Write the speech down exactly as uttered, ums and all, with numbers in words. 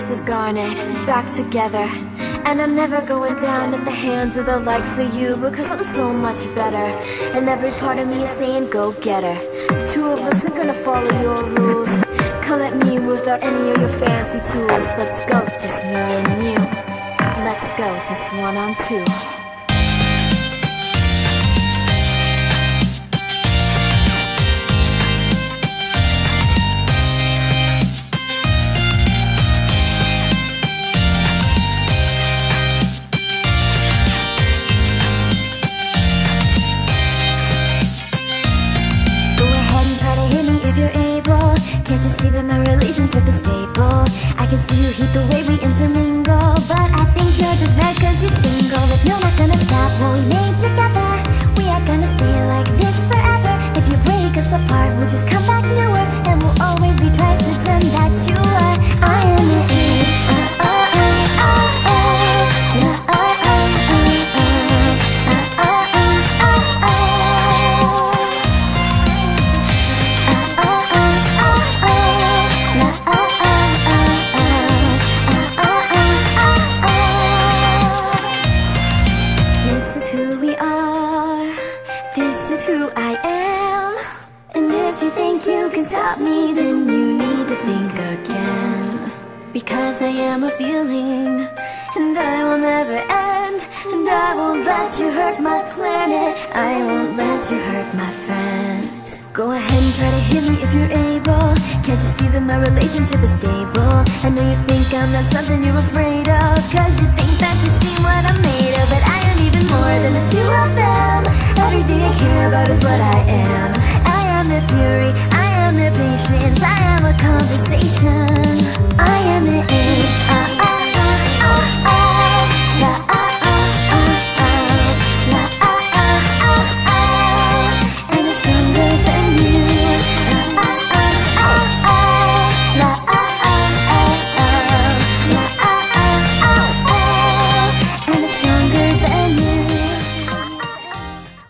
pieces garnet, back together. And I'm never going down at the hands of the likes of you, because I'm so much better. And every part of me is saying go get her. The two of us ain't gonna follow your rules. Come at me without any of your fancy tools. Let's go, just me and you. Let's go, just one on two. Can't you see that my relationship is stable? I can see you hate the way we intermingle, but I think you're just mad cause you're single. But you're not gonna stop what we made together. We are gonna stay like this forever. If you break us apart, we'll just come back newer, and we'll always be twice the gem that you are. I am the E, oh oh oh oh oh. Yeah, oh oh oh oh. Oh oh oh oh oh. This is who we are, this is who I am. And if you think you can stop me, then you need to think again. Because I am a feeling, and I will never end. And I won't let you hurt my planet, I won't let you hurt my friends. Go ahead and try to hit me if you're able. Can't you see that my relationship is stable? I know you think I'm not something you're afraid of, cause you think that you see what I'm made of. But I am even more than the two of them. Everything I care about is what I am.